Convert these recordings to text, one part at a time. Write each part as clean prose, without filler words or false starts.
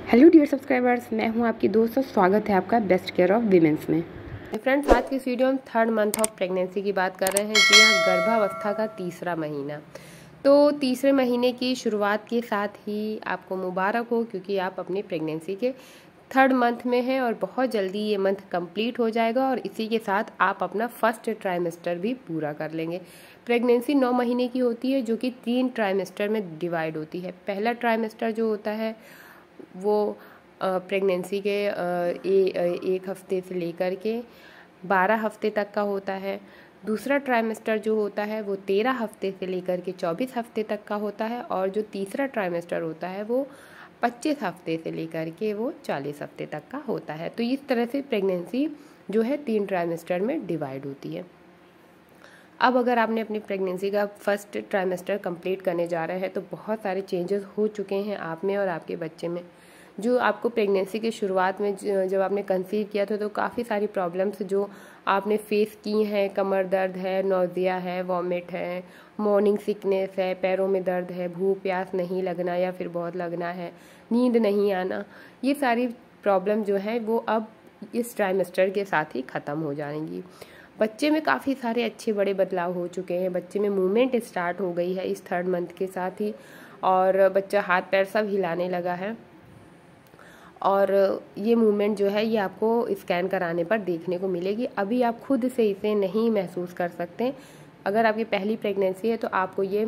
Hello dear subscribers, मैं हूं आपकी दोस्त और स्वागत है आपका बेस्ट केयर ऑफ विमेंस में। फ्रेंड्स, आज की इस वीडियो में 3rd मंथ ऑफ प्रेगनेंसी की बात कर रहे हैं। जी हाँ, गर्भावस्था का तीसरा महीना। तो तीसरे महीने की शुरुआत के साथ ही आपको मुबारक हो, क्योंकि आप अपनी प्रेगनेंसी के 3rd मंथ में हैं और बहुत जल्दी ये मंथ कंप्लीट हो जाएगा और इसी के साथ आप अपना फर्स्ट ट्राइमेस्टर भी पूरा कर लेंगे। प्रेगनेंसी 9 महीने की होती है, जो कि 3 ट्राइमेस्टर में डिवाइड होती है। पहला ट्राइमेस्टर जो होता है वो प्रेगनेंसी के 1 हफ्ते से लेकर के 12 हफ्ते तक का होता है। दूसरा ट्राइमेस्टर जो होता है वो 13 हफ्ते से लेकर के 24 हफ्ते तक का होता है और जो तीसरा ट्राइमेस्टर होता है वो 25 हफ्ते से लेकर के वो 40 हफ्ते तक का होता है। तो इस तरह से प्रेगनेंसी जो है 3 ट्राइमेस्टर में डिवाइड होती है। अब अगर आपने अपनी प्रेगनेंसी का फर्स्ट ट्राइमेस्टर कंप्लीट करने जा रहे हैं तो बहुत सारे चेंजेस हो चुके हैं आप में और आपके बच्चे में। जो आपको प्रेगनेंसी के शुरुआत में जब आपने कंसीव किया था तो काफ़ी सारी प्रॉब्लम्स जो आपने फेस की हैं, कमर दर्द है, नौजिया है, वॉमिट है, मॉर्निंग सिकनेस है, पैरों में दर्द है, भूख प्यास नहीं लगना या फिर बहुत लगना है, नींद नहीं आना, ये सारी प्रॉब्लम जो है वो अब इस ट्राइमेस्टर के साथ ही ख़त्म हो जाएंगी। बच्चे में काफ़ी सारे अच्छे बड़े बदलाव हो चुके हैं। बच्चे में मूवमेंट स्टार्ट हो गई है इस 3rd मंथ के साथ ही, और बच्चा हाथ पैर सब हिलाने लगा है। और ये मूवमेंट जो है ये आपको स्कैन कराने पर देखने को मिलेगी। अभी आप खुद से इसे नहीं महसूस कर सकते। अगर आपकी पहली प्रेगनेंसी है तो आपको ये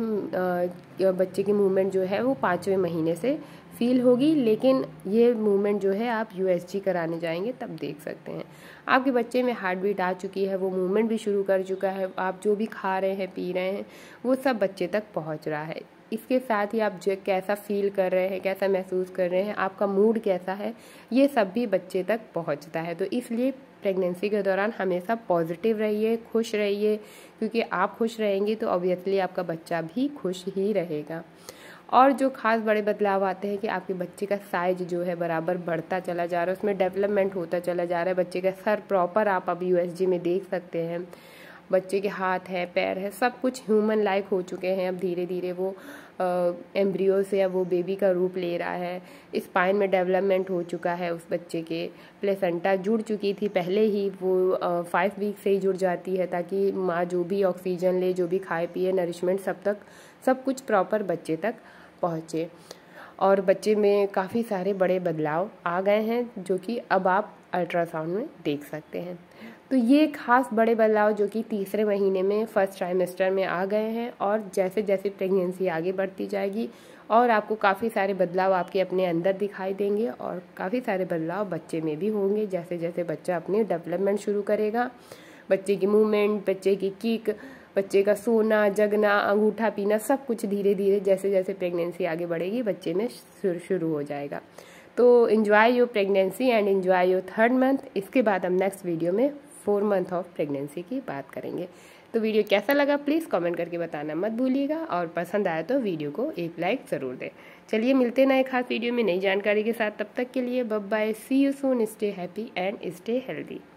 बच्चे की मूवमेंट जो है वो 5वें महीने से फील होगी, लेकिन ये मूवमेंट जो है आप USG कराने जाएंगे तब देख सकते हैं। आपके बच्चे में हार्ट बीट आ चुकी है, वो मूवमेंट भी शुरू कर चुका है, आप जो भी खा रहे हैं पी रहे हैं वो सब बच्चे तक पहुंच रहा है। इसके साथ ही आप जो कैसा फील कर रहे हैं, कैसा महसूस कर रहे हैं, आपका मूड कैसा है, ये सब भी बच्चे तक पहुंचता है। तो इसलिए प्रेगनेंसी के दौरान हमेशा पॉजिटिव रहिए, खुश रहिए, क्योंकि आप खुश रहेंगी तो ऑब्वियसली आपका बच्चा भी खुश ही रहेगा। और जो खास बड़े बदलाव आते हैं कि आपके बच्चे का साइज जो है बराबर बढ़ता चला जा रहा है, उसमें डेवलपमेंट होता चला जा रहा है। बच्चे का सर प्रॉपर आप अब USG में देख सकते हैं। बच्चे के हाथ है, पैर है, सब कुछ ह्यूमन लाइक हो चुके हैं। अब धीरे धीरे वो एम्ब्रियो से अब वो बेबी का रूप ले रहा है। स्पाइन में डेवलपमेंट हो चुका है उस बच्चे के। प्लेसेंटा जुड़ चुकी थी पहले ही, वो 5 वीक से ही जुड़ जाती है, ताकि माँ जो भी ऑक्सीजन ले, जो भी खाए पिए, नरिशमेंट सब कुछ प्रॉपर बच्चे तक पहुँचे। और बच्चे में काफ़ी सारे बड़े बदलाव आ गए हैं जो कि अब आप अल्ट्रासाउंड में देख सकते हैं। तो ये खास बड़े बदलाव जो कि तीसरे महीने में फर्स्ट ट्राइमेस्टर में आ गए हैं, और जैसे जैसे प्रेगनेंसी आगे बढ़ती जाएगी और आपको काफ़ी सारे बदलाव आपके अपने अंदर दिखाई देंगे और काफ़ी सारे बदलाव बच्चे में भी होंगे। जैसे जैसे बच्चा अपनी डेवलपमेंट शुरू करेगा, बच्चे की मूवमेंट, बच्चे की किक, बच्चे का सोना, जगना, अंगूठा पीना, सब कुछ धीरे धीरे जैसे जैसे प्रेगनेंसी आगे बढ़ेगी बच्चे में शुरू हो जाएगा। तो enjoy your pregnancy and enjoy your 3rd month. इसके बाद हम नेक्स्ट वीडियो में 4 मंथ ऑफ प्रेगनेंसी की बात करेंगे। तो वीडियो कैसा लगा प्लीज़ कमेंट करके बताना मत भूलिएगा, और पसंद आया तो वीडियो को एक लाइक ज़रूर दें। चलिए मिलते हैं नए खास वीडियो में नई जानकारी के साथ। तब तक के लिए bye bye, see you soon, stay happy and stay healthy.